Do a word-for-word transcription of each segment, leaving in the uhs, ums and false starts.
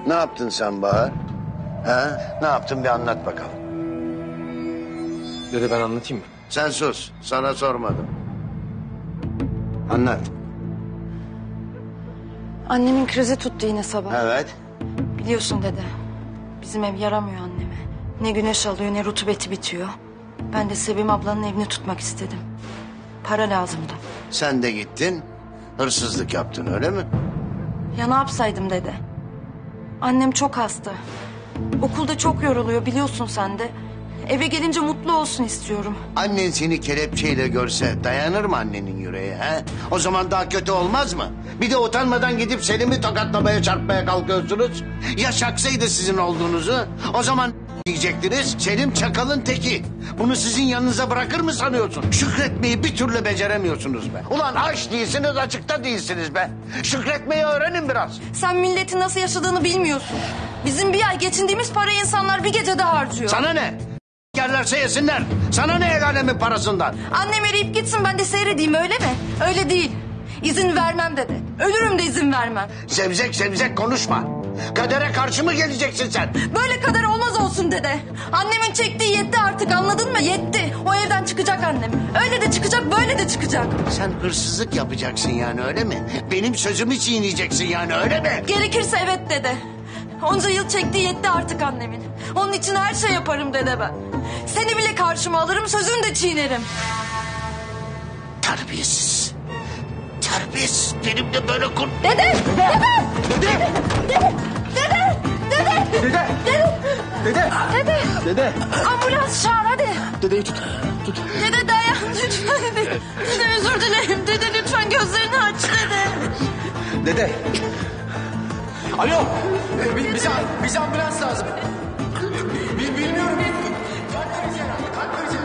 Ne yaptın sen Bahar? Ha? Ne yaptın bir anlat bakalım. Dede ben anlatayım mı? Sen sus. Sana sormadım. Anlat. Annemin krizi tuttu yine sabah. Evet. Biliyorsun dede. Bizim ev yaramıyor anneme. Ne güneş alıyor ne rutubeti bitiyor. Ben de Sevim ablanın evini tutmak istedim. Para lazımdı. Sen de gittin. Hırsızlık yaptın öyle mi? Ya ne yapsaydım dede? Annem çok hasta. Okulda çok yoruluyor biliyorsun sen de. Eve gelince mutlu olsun istiyorum. Annen seni kelepçeyle görse dayanır mı annenin yüreği ha? O zaman daha kötü olmaz mı? Bir de utanmadan gidip Selim'i tokatlamaya çarpmaya kalkıyorsunuz. Ya şaksaydı sizin olduğunuzu? O zaman diyecektiniz Selim çakalın teki. Bunu sizin yanınıza bırakır mı sanıyorsun? Şükretmeyi bir türlü beceremiyorsunuz be. Ulan aç değilsiniz açıkta değilsiniz be. Şükretmeyi öğrenin biraz. Sen milletin nasıl yaşadığını bilmiyorsun. Bizim bir ay geçindiğimiz parayı insanlar bir gecede harcıyor. Sana ne? Yerlerse yesinler. Sana ne el alemin parasından? Annem eriyip gitsin ben de seyredeyim öyle mi? Öyle değil. İzin vermem dedi. Ölürüm de izin vermem. Sevzek sevzek konuşma. Kadere karşı mı geleceksin sen? Böyle kader olmaz olsun dede. Annemin çektiği yetti artık anladın mı? Yetti. O evden çıkacak annem. Öyle de çıkacak böyle de çıkacak. Sen hırsızlık yapacaksın yani öyle mi? Benim sözümü çiğneyeceksin yani öyle mi? Gerekirse evet dede. Onca yıl çektiği yetti artık annemin. Onun için her şey yaparım dede ben. Seni bile karşıma alırım sözünü de çiğnerim. Terbiyesiz. Terbiyesiz. Benimle böyle kur... Dede! Dede! Dede! Dede! Dede! Dede! Dede! Dede! Dede! Dede! Dede! Ambulans çağır hadi. Dedeyi tut. Tut. Dede dayan lütfen dede. Dede özür dilerim. Dede lütfen gözlerini aç dede. Dede! Alo! Ee, bi- bize, bize ambulans lazım. Bi- bilmiyorum. Kalp krizi herhalde, kalp krizi.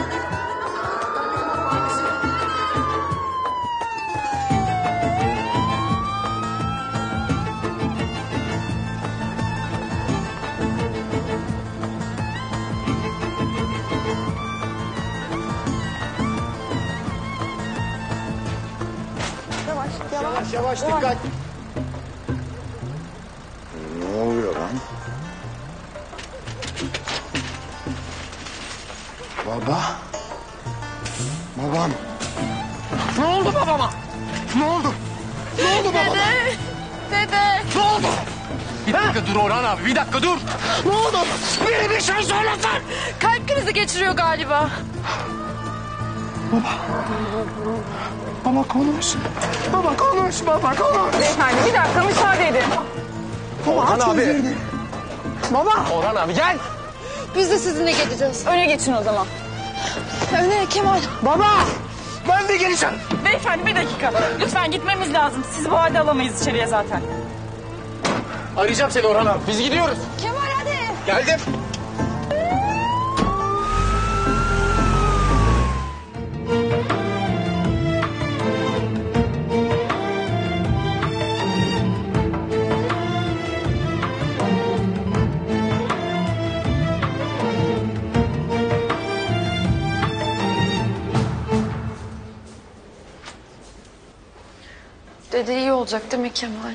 Yavaş yavaş dikkat. Ne oluyor lan? Baba. Babam. Ne oldu babama? Ne oldu? Ne oldu babama? Dede! Dede! Ne oldu? Bir dakika dur Orhan abi, bir dakika dur. Ne oldu? Biri bir şey söylesin. Kalp krizi geçiriyor galiba. Baba konuş. Baba konuş, baba konuş. Beyefendi bir dakika müsaade edin. Orhan abi. Baba. Orhan abi gel. Biz de sizinle geleceğiz. Öne geçin o zaman. Öne Kemal. Baba. Ben de geleceğim. Beyefendi bir dakika. Lütfen gitmemiz lazım. Sizi bu halde alamayız içeriye zaten. Arayacağım seni Orhan abi. Biz gidiyoruz. Kemal hadi. Geldim. Dede iyi olacak değil mi Kemal?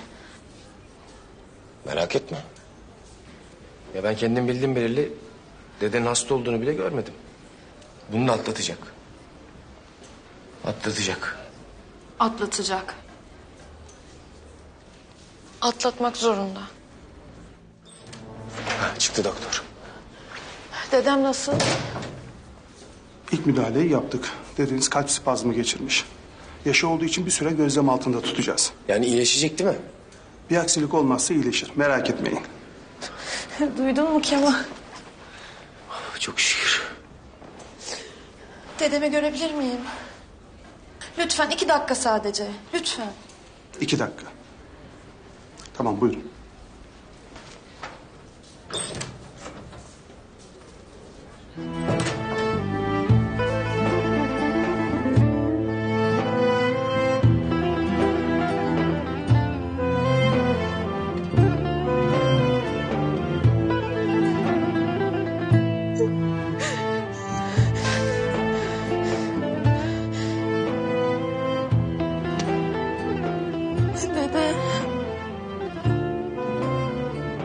Merak etme. Ya ben kendim bildim belirli dedenin hasta olduğunu bile görmedim. Bunu da atlatacak. Atlatacak. Atlatacak. Atlatmak zorunda. Ha, çıktı doktor. Dedem nasıl? İlk müdahaleyi yaptık. Dedeniz kalp spazmı geçirmiş. Yaşı olduğu için bir süre gözlem altında tutacağız. Yani iyileşecek değil mi? Bir aksilik olmazsa iyileşir. Merak etmeyin. Duydun mu Kemal? Çok şükür. Dedemi görebilir miyim? Lütfen iki dakika sadece. Lütfen. İki dakika. Tamam buyurun. Dede.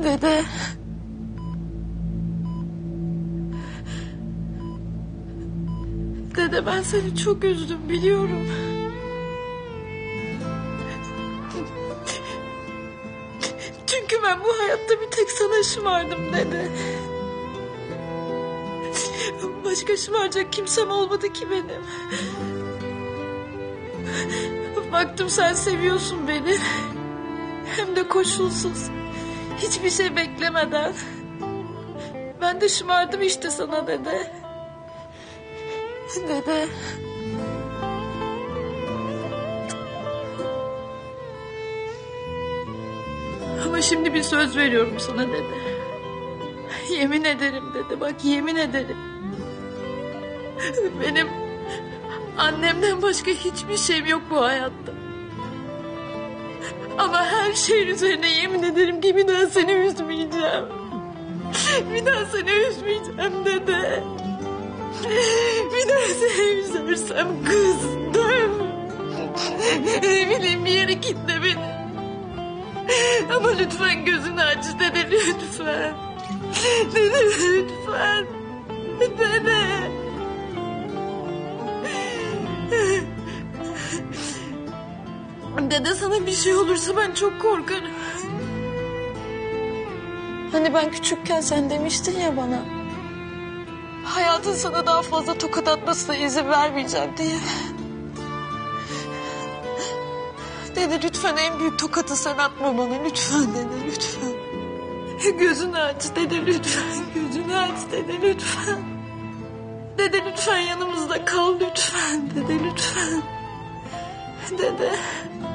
Dede. Dede ben seni çok üzdüm biliyorum. Çünkü ben bu hayatta bir tek sana şımardım dede. Başka şımaracak kimsem olmadı ki benim. Baktım sen seviyorsun beni. Hem de koşulsuz. Hiçbir şey beklemeden. Ben de şımardım işte sana dede. Dede. Ama şimdi bir söz veriyorum sana dede. Yemin ederim dede, bak yemin ederim. Benim annemden başka hiçbir şeyim yok bu hayatta. Ama her şeyin üzerine yemin ederim ki bir daha seni üzmeyeceğim. Bir daha seni üzmeyeceğim dede. Bir daha seni üzersem kızdım. Ne bileyim bir yere kitle beni. Ama lütfen gözünü aç dede lütfen. Dede lütfen. Dede. Dede sana bir şey olursa ben çok korkarım. Hani ben küçükken sen demiştin ya bana. Hayatın sana daha fazla tokat atmasına izin vermeyeceğim diye. Dede lütfen en büyük tokatı sen atma bana. Lütfen dede lütfen. Gözünü aç dede lütfen. Gözünü aç dede lütfen. Dede lütfen yanımızda kal lütfen. Dede lütfen. Dede.